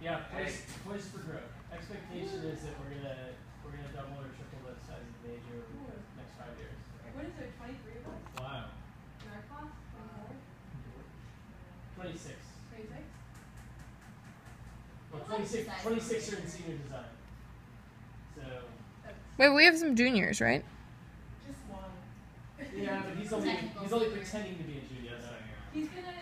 Yeah, poised for growth. Expectation is that we're gonna double or triple the size of the major over the next 5 years. What is there, 23 of us? Wow. In our class? 26. 26? Well, 26 are in senior design. So. Wait, we have some juniors, right? Just one. Yeah, but he's only pretending to be a junior. He's gonna